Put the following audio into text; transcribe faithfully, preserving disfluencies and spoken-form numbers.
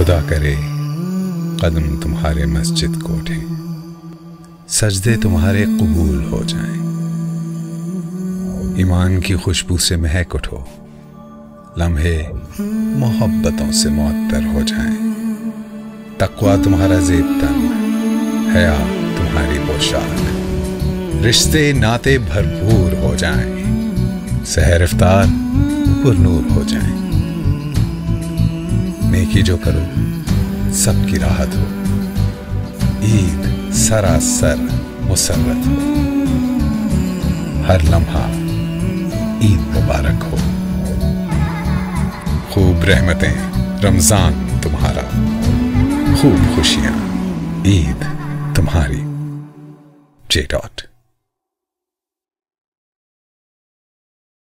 खुदा करे कदम तुम्हारे मस्जिद को उठे, सजदे तुम्हारे कबूल हो जाएं। ईमान की खुशबू से महक उठो, लम्हे मोहब्बतों से मुअत्तर हो जाएं। तकवा तुम्हारा ज़ेब तन, हया तुम्हारी पोशाक, रिश्ते नाते भरपूर हो जाएं। सहर इफ्तार पुरनूर हो जाएं। नेकी जो करो सबकी राहत हो, ईद सरासर मुसर्रत हो। हर लम्हा ईद मुबारक हो। खूब रहमतें रमजान तुम्हारा, खूब खुशियां ईद तुम्हारी। J dot